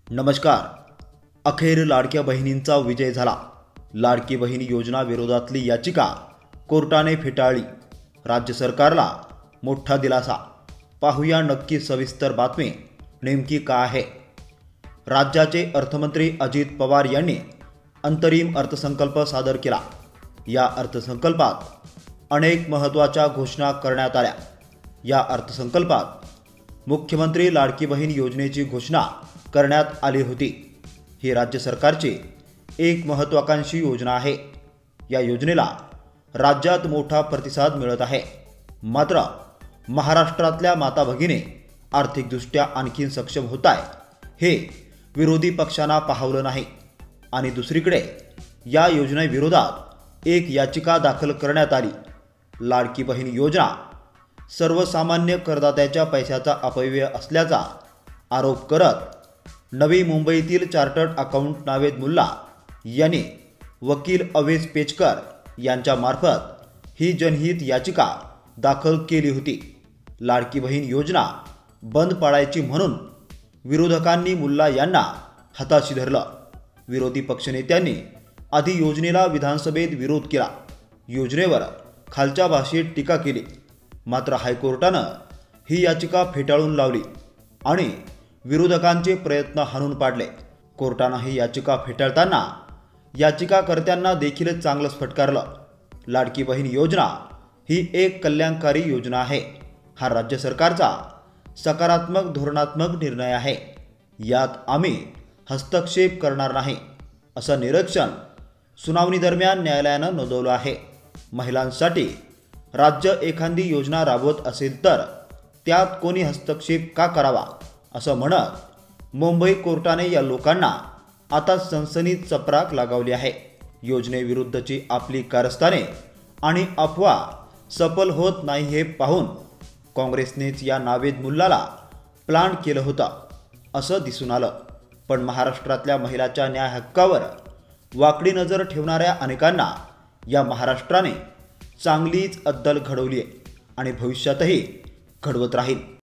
नमस्कार। अखेर लाडक्या बहिणींचा विजय झाला। लाडकी बहीण योजना विरोधातली याचिका कोर्टाने फेटाळली। राज्य सरकारला मोठा दिलासा। पाहूया नक्की सविस्तर बातमी नेमकी काय आहे। राज्याचे अर्थमंत्री अजित पवार यांनी अंतरिम अर्थसंकल्प सादर केला। या अर्थसंकल्पात अनेक महत्त्वाच्या घोषणा करण्यात आल्या। या अर्थसंकल्पात मुख्यमंत्री लाडकी बहीण योजनेची घोषणा करण्यात आली होती। ही राज्य सरकारची एक महत्त्वाकांक्षी योजना आहे। या योजनेला राज्यात मोठा प्रतिसाद मिळत आहे। मात्र महाराष्ट्रातल्या माता भगिनी आर्थिकदृष्ट्या आणखी सक्षम होत आहे हे विरोधी पक्षांना पाहवलं नाही। आणि दुसरीकडे या योजनेविरोधात एक याचिका दाखल करण्यात आली। लाडकी बहीण योजना सर्वसामान्य करदात्याच्या पैशाचा अपव्यय असल्याचा आरोप करत नवी मुंबईतील चार्टर्ड अकाउंट नावेद मुल्ला यांनी वकील अवेज पेचकर यांच्यामार्फत ही जनहित याचिका दाखल केली होती। लाडकी बहीण योजना बंद पाडायची म्हणून विरोधकांनी मुल्ला यांना हाताशी धरलं। विरोधी पक्षनेत्यांनी आधी योजनेला विधानसभेत विरोध केला। योजनेवर खालच्या भाषेत टीका केली। मात्र हायकोर्टानं ही याचिका फेटाळून लावली आणि विरोधकांचे प्रयत्न हाणून पाडले। कोर्टानं ही याचिका फेटाळताना याचिकाकर्त्यांना देखील चांगलंच फटकारलं। लाडकी बहीण योजना ही एक कल्याणकारी योजना आहे। हा राज्य सरकारचा सकारात्मक धोरणात्मक निर्णय आहे। यात आम्ही हस्तक्षेप करणार नाही असं निरीक्षण सुनावणी दरम्यान न्यायालयानं नोंदवलं आहे। महिलांसाठी राज्य एखादी योजना राबवत असेल तर त्यात कोणी हस्तक्षेप का करावा असं म्हणत मुंबई कोर्टाने या लोकांना आता सनसनीत चपराक लगावली आहे। योजनेविरुद्धची आपली कारस्थाने आणि अफवा सफल होत नाही हे पाहून काँग्रेसनेच या नावेद मुल्लाला प्लान केलं होतं असं दिसून आलं। पण महाराष्ट्रातल्या महिलाच्या न्याय हक्कावर वाकडी नजर ठेवणाऱ्या अनेकांना या महाराष्ट्राने चांगलीच अद्दल घडवली आहे आणि भविष्यातही घडवत राहील।